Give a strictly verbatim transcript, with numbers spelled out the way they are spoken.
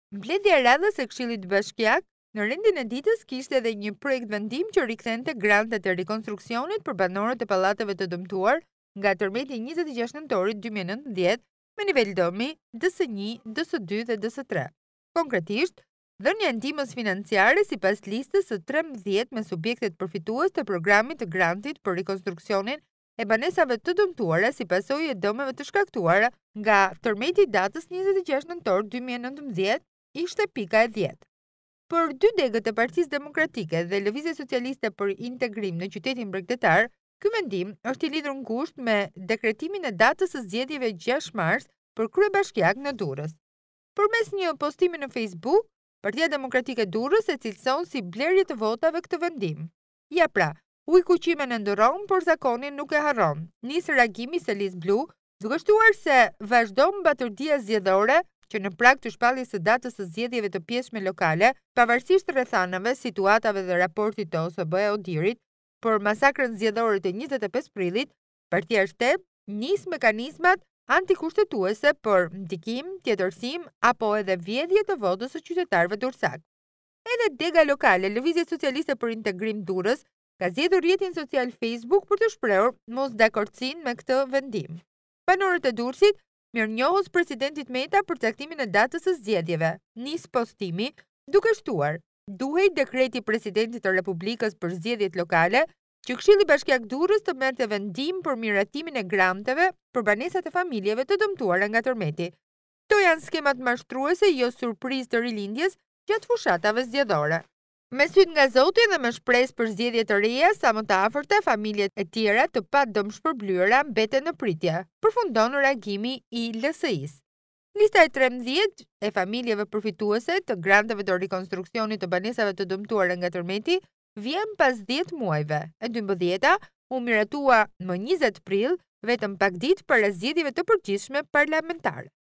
Mbledhja e radhës e Këshillit Bashkiak në rendin e ditës kishte edhe një projekt vendim që rikthente grantet e rikonstruksionit për banorët e pallateve të dëmtuar nga tërmeti njëzet e gjashtë nëntorit dy mijë e nëntëdhjetë me nivel dëmi D S një, D S dy dhe D S tre. Konkretisht, dhënia e ndihmës financiare sipas listës së trembëdhjetë me subjektet përfitues të programit të grantit për rikonstruksionin e banesave të dëmtuara si pasojë e dëmeve të shkaktuara nga tërmeti i datës njëzet e gjashtë nëntor dy mijë e nëntëmbëdhjetë ishte pika e dhjetë. Për dy degët e Partisë Demokratike dhe Lëvizjes Socialiste për Integrim në qytetin bregdetar, ky vendim është i lidhur ngushtë me dekretimin e datës së zgjedhjeve gjashtë mars për kryebashkiak në Durrës. Përmes një postimi në Facebook, Partia Demokratike e Durrës e cilëson si blerje të votave këtë vendim. Ja pra, ujkuqime në ndëron, por zakonin nuk e harron. Nis reagimi Selis Blu, duke shtuar se vazhdon mbatërdia zgjedhore që në prag të shpalljes së datës së zgjedhjeve të pjesme lokale, pavarësisht rrethanave, situatave dhe raportit të O S B e Odirit për masakrën zgjedhore të njëzet e pesë prillit, Partia Shtep nis mekanizmat antikushtetuese për ndikim, tjetërsim apo edhe vjedhje të votës së qytetarëve durrësak. Edhe dega lokale Lëvizje Socialiste për Integrim Durrës ka zgjedhur rrjetin social Facebook për të shprehur mosdakordsinë me këtë vendim. Banorët e Durrësit mirënjohës presidentit Meta për caktimin e datës së zgjedhjeve, nis postimi duke shtuar: duhej dekreti i presidentit të Republikës për zgjedhjet lokale që Këshilli Bashkiak Durrës të merrte vendim për miratimin e granteve për banesat e familjeve të dëmtuara nga tërmeti. Këto janë skemat mashtruese, jo surprizë të rilindjes gjatë fushatave zgjedhore. Me syt nga Zoti dhe me shpresë për zgjedhje të reja sa më të afërta, familjet e tjera të padëmshpërblyera mbeten në pritje, përfundon reagimi i L S I-s. Lista e trembëdhjetë e familjeve përfituese të granteve të rikonstruksionit të banesave të dëmtuara nga tërmeti vjen pas dhjetë muajve. E dymbëdhjeta u miratua më njëzet prill, vetëm pak ditë para zgjedhjeve të përgjithshme parlamentare.